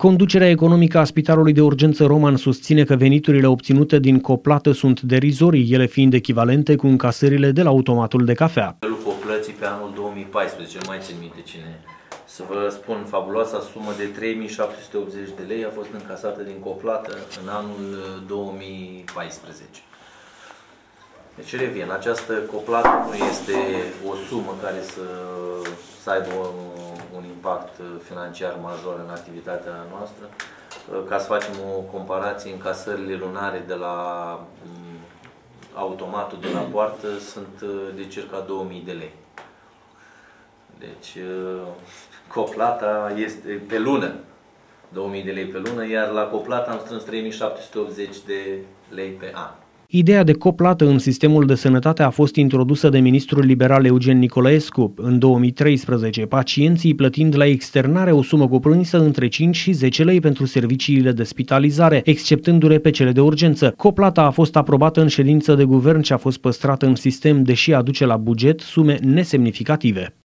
Conducerea economică a Spitalului de Urgență Roman susține că veniturile obținute din coplată sunt derizorii, ele fiind echivalente cu încasările de la automatul de cafea. Plății pe anul 2014, nu mai țin minte cine. Să vă spun, fabuloasa sumă de 3.780 de lei a fost încasată din coplată în anul 2014. Deci revin, această coplată nu este o sumă care să aibă un impact financiar major în activitatea noastră. Ca să facem o comparație, încasările lunare de la automatul de la poartă sunt de circa 2000 de lei. Deci coplata este pe lună, 2000 de lei pe lună, iar la coplata am strâns 3780 de lei pe an. Ideea de coplată în sistemul de sănătate a fost introdusă de ministrul liberal Eugen Nicolaescu în 2013, pacienții plătind la externare o sumă cuprinsă între 5 și 10 lei pentru serviciile de spitalizare, exceptându-le pe cele de urgență. Coplata a fost aprobată în ședință de guvern și a fost păstrată în sistem, deși aduce la buget sume nesemnificative.